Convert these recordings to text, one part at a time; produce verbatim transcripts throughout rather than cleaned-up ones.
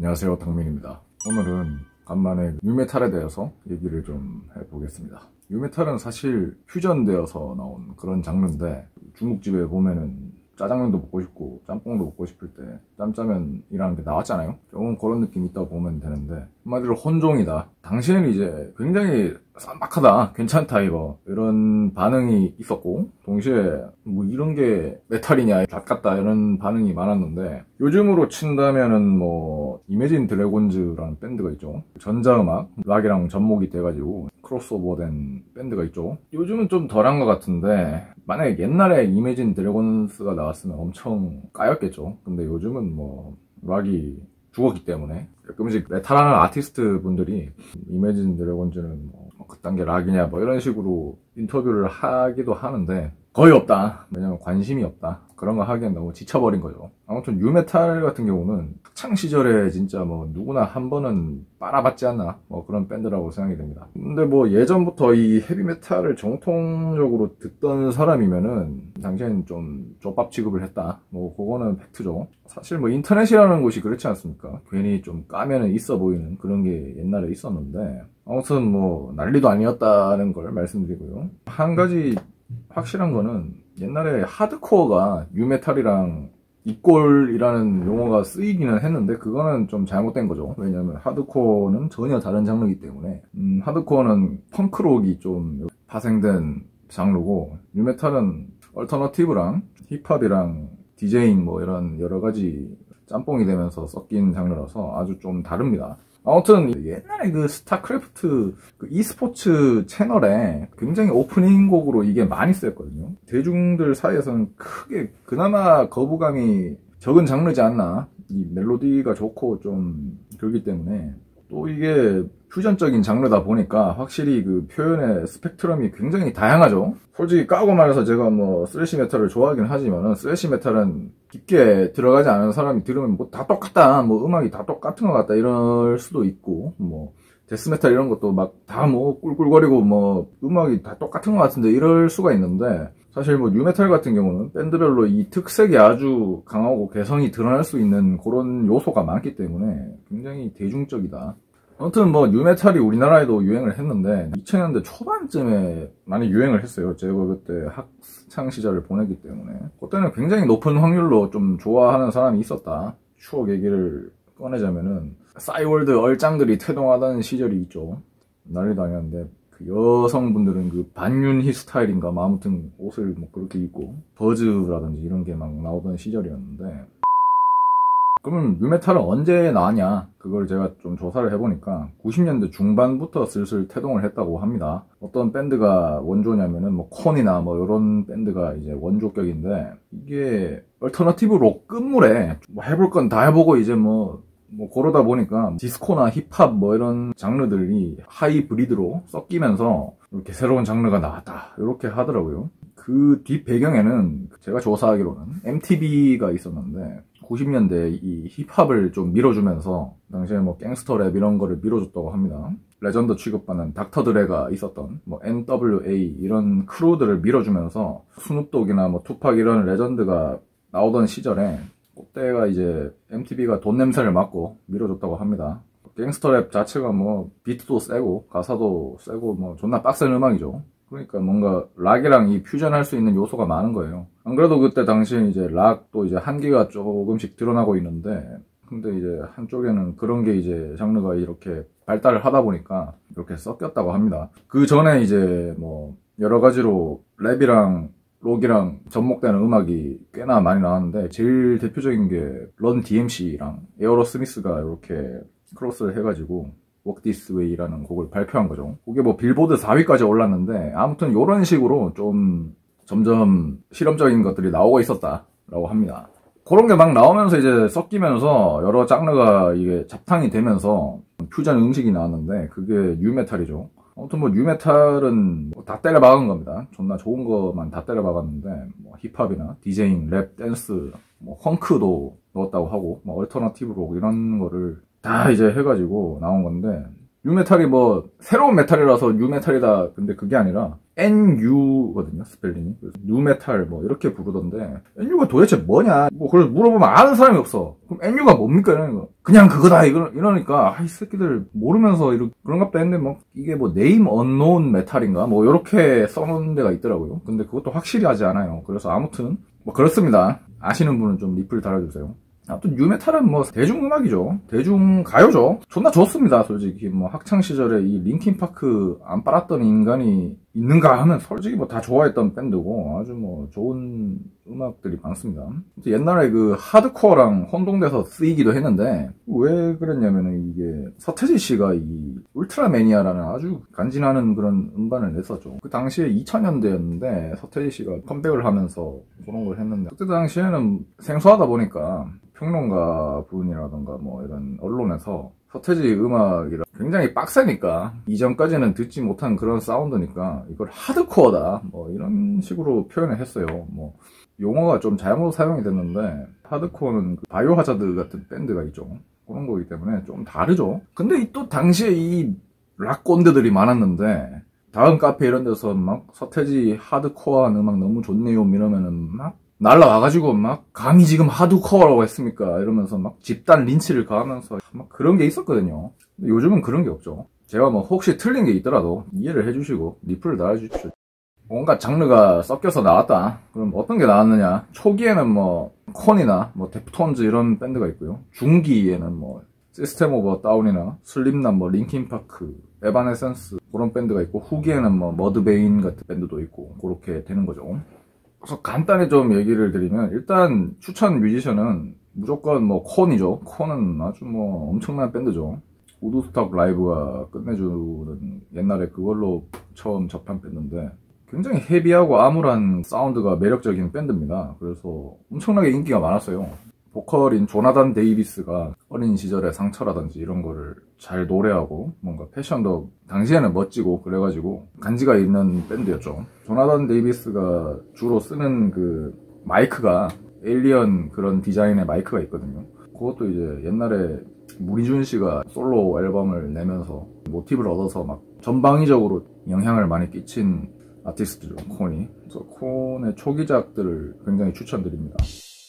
안녕하세요, 덕민입니다. 오늘은 간만에 뉴메탈에 대해서 얘기를 좀 해보겠습니다. 뉴메탈은 사실 퓨전되어서 나온 그런 장르인데, 중국집에 보면은 짜장면도 먹고 싶고 짬뽕도 먹고 싶을 때 짬짜면이라는 게 나왔잖아요. 조금 그런 느낌이 있다고 보면 되는데, 한마디로 혼종이다. 당시에는 이제 굉장히 쌈박하다, 괜찮다 이거 이런 반응이 있었고, 동시에 뭐 이런 게 메탈이냐 잣 같다 이런 반응이 많았는데, 요즘으로 친다면은 뭐 이매진 드래곤즈라는 밴드가 있죠. 전자음악 락이랑 접목이 돼가지고 크로스오버된 밴드가 있죠. 요즘은 좀 덜한 것 같은데, 만약에 옛날에 이매진 드래곤스가 나왔으면 엄청 까였겠죠. 근데 요즘은 뭐 락이 죽었기 때문에 가끔씩 메탈하는 아티스트 분들이 이매진 드래곤즈는 뭐 그딴 게 락이냐 뭐 이런 식으로 인터뷰를 하기도 하는데, 거의 없다. 왜냐면 관심이 없다. 그런 거 하기엔 너무 지쳐버린 거죠. 아무튼 뉴메탈 같은 경우는 학창 시절에 진짜 뭐 누구나 한 번은 빨아봤지 않나, 뭐 그런 밴드라고 생각이 됩니다. 근데 뭐 예전부터 이 헤비메탈을 정통적으로 듣던 사람이면은 당시엔 좀 족밥 취급을 했다, 뭐 그거는 팩트죠. 사실 뭐 인터넷이라는 곳이 그렇지 않습니까? 괜히 좀 까면은 있어 보이는 그런 게 옛날에 있었는데, 아무튼 뭐 난리도 아니었다는 걸 말씀드리고요. 한 가지 확실한 거는, 옛날에 하드코어가 뉴메탈이랑 이꼴이라는 용어가 쓰이기는 했는데, 그거는 좀 잘못된 거죠. 왜냐면 하드코어는 전혀 다른 장르이기 때문에. 음, 하드코어는 펑크록이 좀 파생된 장르고, 뉴메탈은 얼터너티브랑 힙합이랑 디제잉 뭐 이런 여러 가지 짬뽕이 되면서 섞인 장르라서 아주 좀 다릅니다. 아무튼 옛날에 그 스타크래프트 그 e스포츠 채널에 굉장히 오프닝 곡으로 이게 많이 쓰였거든요. 대중들 사이에서는 크게 그나마 거부감이 적은 장르지 않나. 이 멜로디가 좋고 좀 그렇기 때문에, 또 이게 퓨전적인 장르다 보니까 확실히 그 표현의 스펙트럼이 굉장히 다양하죠. 솔직히 까고 말해서 제가 뭐 스래시 메탈을 좋아하긴 하지만은, 스래시 메탈은 깊게 들어가지 않은 사람이 들으면 뭐 다 똑같다, 뭐 음악이 다 똑같은 것 같다 이럴 수도 있고, 뭐 데스메탈 이런 것도 막 다 뭐 꿀꿀거리고 뭐 음악이 다 똑같은 것 같은데 이럴 수가 있는데, 사실 뭐 뉴메탈 같은 경우는 밴드별로 이 특색이 아주 강하고 개성이 드러날 수 있는 그런 요소가 많기 때문에 굉장히 대중적이다. 아무튼 뭐 뉴메탈이 우리나라에도 유행을 했는데 이천 년대 초반쯤에 많이 유행을 했어요. 제가 그때 학창 시절을 보내기 때문에 그때는 굉장히 높은 확률로 좀 좋아하는 사람이 있었다. 추억 얘기를 꺼내자면은 싸이월드 얼짱들이 태동하던 시절이 있죠. 난리도 아니었는데, 그 여성분들은 그 반윤희 스타일인가 뭐 아무튼 옷을 뭐 그렇게 입고 버즈라든지 이런 게 막 나오던 시절이었는데, 그러면 뉴메탈은 언제 나왔냐, 그걸 제가 좀 조사를 해보니까 구십 년대 중반부터 슬슬 태동을 했다고 합니다. 어떤 밴드가 원조냐면은 뭐 콘이나 뭐 이런 밴드가 이제 원조격인데, 이게 얼터너티브 록 끝물에 뭐 해볼 건 다 해보고 이제 뭐 뭐 그러다 보니까 디스코나 힙합 뭐 이런 장르들이 하이브리드로 섞이면서 이렇게 새로운 장르가 나왔다 이렇게 하더라고요. 그 뒷 배경에는 제가 조사하기로는 엠티비가 있었는데, 구십 년대 이 힙합을 좀 밀어주면서 당시에 뭐 갱스터 랩 이런 거를 밀어줬다고 합니다. 레전드 취급받는 닥터 드레가 있었던 뭐 엔더블유에이 이런 크루들을 밀어주면서 스눕독이나 뭐 투팍 이런 레전드가 나오던 시절에, 그때가 이제 엠티비가 돈 냄새를 맡고 밀어줬다고 합니다. 갱스터 랩 자체가 뭐 비트도 세고 가사도 세고 뭐 존나 빡센 음악이죠. 그러니까 뭔가 락이랑 이 퓨전할 수 있는 요소가 많은 거예요. 안 그래도 그때 당시에 이제 락도 이제 한계가 조금씩 드러나고 있는데, 근데 이제 한쪽에는 그런 게 이제 장르가 이렇게 발달을 하다 보니까 이렇게 섞였다고 합니다. 그 전에 이제 뭐 여러 가지로 랩이랑 록이랑 접목되는 음악이 꽤나 많이 나왔는데, 제일 대표적인 게 런 디엠씨랑 에어로스미스가 이렇게 크로스를 해가지고 Walk This Way라는 곡을 발표한 거죠. 그게 뭐 빌보드 사 위까지 올랐는데, 아무튼 이런 식으로 좀 점점 실험적인 것들이 나오고 있었다라고 합니다. 그런 게 막 나오면서 이제 섞이면서 여러 장르가 이게 잡탕이 되면서 퓨전 음식이 나왔는데, 그게 뉴메탈이죠. 아무튼 뭐 뉴메탈은 뭐 다 때려 박은 겁니다. 존나 좋은 거만 다 때려 박았는데, 뭐 힙합이나 디제잉, 랩, 댄스, 뭐 펑크도 넣었다고 하고, 뭐 얼터너티브 록 이런 거를 다 이제 해가지고 나온 건데, 뉴메탈이 뭐 새로운 메탈이라서 뉴메탈이다, 근데 그게 아니라 엔유거든요, 스펠링이. 그래서 뉴메탈 뭐 이렇게 부르던데 엔유가 도대체 뭐냐, 뭐 그걸 물어보면 아는 사람이 없어. 그럼 엔유가 뭡니까 이러는 거. 그냥 그거다 이러, 이러니까 아, 이 새끼들 모르면서 이러, 그런갑다 했는데 뭐 이게 뭐 네임 언노운 메탈인가 뭐 이렇게 써놓은 데가 있더라고요. 근데 그것도 확실히 하지 않아요. 그래서 아무튼 뭐 그렇습니다. 아시는 분은 좀 리플 달아주세요. 아무튼 뉴메탈은 뭐 대중음악이죠. 대중가요죠. 존나 좋습니다. 솔직히 뭐 학창시절에 이 링킨파크 안 빨았던 인간이 있는가 하면 솔직히 뭐 다 좋아했던 밴드고 아주 뭐 좋은 음악들이 많습니다. 옛날에 그 하드코어랑 혼동돼서 쓰이기도 했는데 왜 그랬냐면은 이게 서태지 씨가 이 울트라매니아라는 아주 간지나는 그런 음반을 냈었죠. 그 당시에 이천 년대였는데 서태지 씨가 컴백을 하면서 그런 걸 했는데 그때 당시에는 생소하다 보니까 평론가 분이라던가 뭐 이런 언론에서 서태지 음악이라 굉장히 빡세니까 이전까지는 듣지 못한 그런 사운드니까 이걸 하드코어다 뭐 이런 식으로 표현을 했어요. 뭐 용어가 좀 잘못 사용이 됐는데 하드코어는 그 바이오하자드 같은 밴드가 있죠. 그런 거기 때문에 좀 다르죠. 근데 또 당시에 이 락꼰대들이 많았는데 다음 카페 이런 데서 막 서태지 하드코어한 음악 너무 좋네요 이러면은 막 날라와가지고 막 감히 지금 하드코어라고 했습니까 이러면서 막 집단 린치를 가하면서 막 그런 게 있었거든요. 근데 요즘은 그런 게 없죠. 제가 뭐 혹시 틀린 게 있더라도 이해를 해주시고 리플을 달아주십시오. 온갖 장르가 섞여서 나왔다. 그럼 어떤 게 나왔느냐? 초기에는 뭐 콘이나 뭐 데프톤즈 이런 밴드가 있고요. 중기에는 뭐 시스템 오브 다운이나 슬립낫, 뭐 링킨파크, 에바네센스 그런 밴드가 있고 후기에는 뭐 머드베인 같은 밴드도 있고 그렇게 되는 거죠. 그래서 간단히 좀 얘기를 드리면 일단 추천 뮤지션은 무조건 뭐 콘이죠. 콘은 아주 뭐 엄청난 밴드죠. 우드스톡 라이브가 끝내주는 옛날에 그걸로 처음 접한 밴드인데 굉장히 헤비하고 암울한 사운드가 매력적인 밴드입니다. 그래서 엄청나게 인기가 많았어요. 보컬인 조나단 데이비스가 어린 시절의 상처라든지 이런 거를 잘 노래하고 뭔가 패션도 당시에는 멋지고 그래가지고 간지가 있는 밴드였죠. 조나단 데이비스가 주로 쓰는 그 마이크가 에일리언 그런 디자인의 마이크가 있거든요. 그것도 이제 옛날에 무리준 씨가 솔로 앨범을 내면서 모티브를 얻어서 막 전방위적으로 영향을 많이 끼친 아티스트죠, 콘이. 그래서 콘의 초기작들을 굉장히 추천드립니다.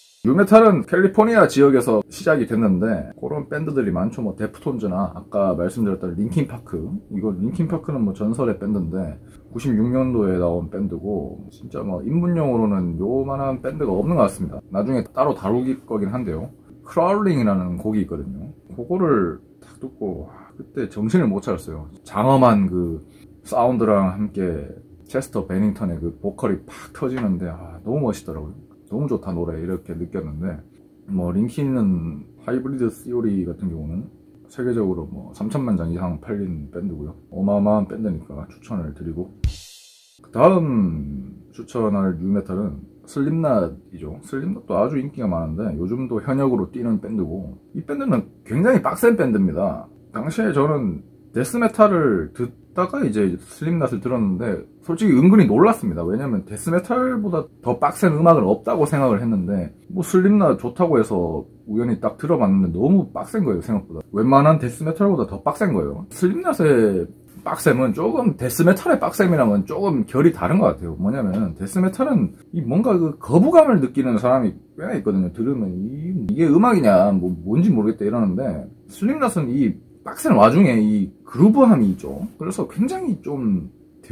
뉴메탈은 캘리포니아 지역에서 시작이 됐는데 그런 밴드들이 많죠. 뭐 데프톤즈나 아까 말씀드렸던 링킨파크, 이거 링킨파크는 뭐 전설의 밴드인데 구십육 년도에 나온 밴드고 진짜 뭐 입문용으로는 요만한 밴드가 없는 것 같습니다. 나중에 따로 다루기 거긴 한데요. 크라울링이라는 곡이 있거든요. 그거를 딱 듣고 그때 정신을 못 차렸어요. 장엄한 그 사운드랑 함께 체스터 베닝턴의 그 보컬이 팍 터지는데 아, 너무 멋있더라고요. 너무 좋다 노래 이렇게 느꼈는데 뭐 링킨은 하이브리드 시오리 같은 경우는 세계적으로 뭐 삼천만 장 이상 팔린 밴드고요. 어마어마한 밴드니까 추천을 드리고 그 다음 추천할 뉴메탈은 슬립낫이죠. 슬립낫도 아주 인기가 많은데 요즘도 현역으로 뛰는 밴드고 이 밴드는 굉장히 빡센 밴드입니다. 당시에 저는 데스메탈을 듣다가 이제 슬립낫을 들었는데 솔직히 은근히 놀랐습니다. 왜냐면 데스메탈보다 더 빡센 음악은 없다고 생각을 했는데 뭐 슬립낫 좋다고 해서 우연히 딱 들어봤는데 너무 빡센 거예요. 생각보다 웬만한 데스메탈보다 더 빡센 거예요. 슬립낫의 빡셈은 조금 데스메탈의 빡셈이랑은 조금 결이 다른 것 같아요. 뭐냐면 데스메탈은 이 뭔가 그 거부감을 느끼는 사람이 꽤나 있거든요. 들으면 이, 이게 음악이냐 뭐 뭔지 모르겠다 이러는데 슬립낫은 이 빡센 와중에 이 그루브함이 있죠. 그래서 굉장히 좀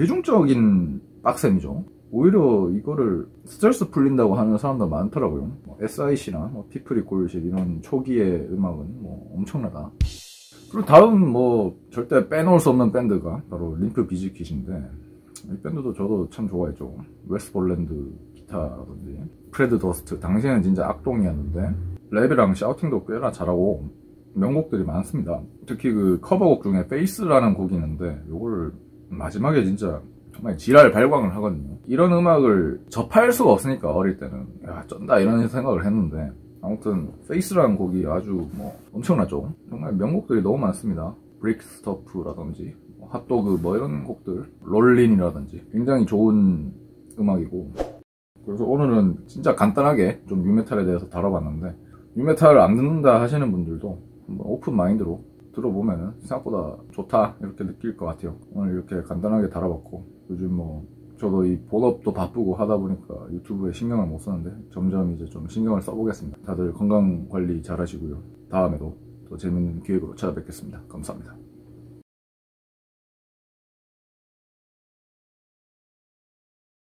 대중적인 빡셈이죠. 오히려 이거를 스트레스 풀린다고 하는 사람도 많더라고요. 뭐 에스아이씨나 뭐 피플이 골실 이런 초기의 음악은 뭐 엄청나다. 그리고 다음 뭐 절대 빼놓을 수 없는 밴드가 바로 림프 비즈킷인데 이 밴드도 저도 참 좋아했죠. 웨스트볼랜드 기타라든지 프레드 더스트 당시에는 진짜 악동이었는데 랩이랑 샤우팅도 꽤나 잘하고 명곡들이 많습니다. 특히 그 커버곡 중에 페이스라는 곡이 있는데 요걸 마지막에 진짜 정말 지랄 발광을 하거든요. 이런 음악을 접할 수가 없으니까 어릴 때는 야 쩐다 이런 생각을 했는데 아무튼 페이스라는 곡이 아주 뭐 엄청나죠. 정말 명곡들이 너무 많습니다. 브릭스터프라든지 핫도그 뭐 이런 곡들, 롤린이라든지 굉장히 좋은 음악이고 그래서 오늘은 진짜 간단하게 좀 뉴메탈에 대해서 다뤄봤는데 뉴메탈을 안 듣는다 하시는 분들도 한번 오픈 마인드로 들어보면 생각보다 좋다 이렇게 느낄 것 같아요. 오늘 이렇게 간단하게 달아봤고, 요즘 뭐 저도 이 본업도 바쁘고 하다 보니까 유튜브에 신경을 못 쓰는데 점점 이제 좀 신경을 써보겠습니다. 다들 건강 관리 잘 하시고요. 다음에도 더 재밌는 기획으로 찾아뵙겠습니다. 감사합니다.